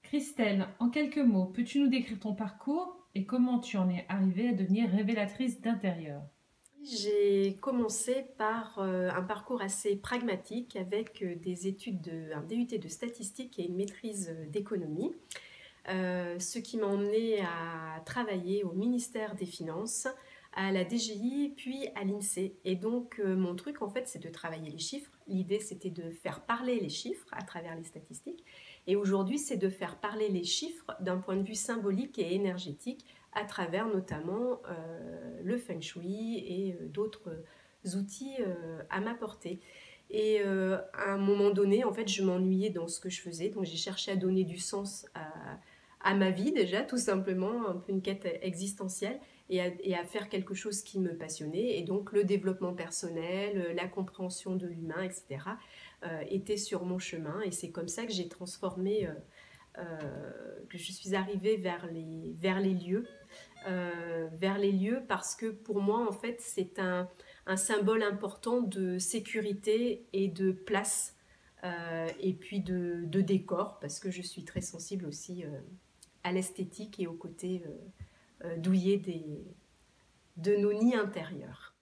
Christelle, en quelques mots, peux-tu nous décrire ton parcours et comment tu en es arrivée à devenir révélatrice d'intérieur? J'ai commencé par un parcours assez pragmatique avec un DUT de statistique et une maîtrise d'économie, ce qui m'a emmené à travailler au ministère des Finances, à la DGI, puis à l'INSEE. Et donc mon truc en fait c'est de travailler les chiffres. L'idée c'était de faire parler les chiffres à travers les statistiques. Et aujourd'hui c'est de faire parler les chiffres d'un point de vue symbolique et énergétique à travers notamment le feng shui et d'autres outils à ma portée. Et à un moment donné, en fait, je m'ennuyais dans ce que je faisais, donc j'ai cherché à donner du sens à ma vie déjà, tout simplement, un peu une quête existentielle, et à faire quelque chose qui me passionnait. Et donc le développement personnel, la compréhension de l'humain, etc., était sur mon chemin. Et c'est comme ça que j'ai transformé, que je suis arrivée vers les lieux parce que pour moi, en fait, c'est un symbole important de sécurité et de place, et puis de décor, parce que je suis très sensible aussi à l'esthétique et au côté douillet de nos nids intérieurs.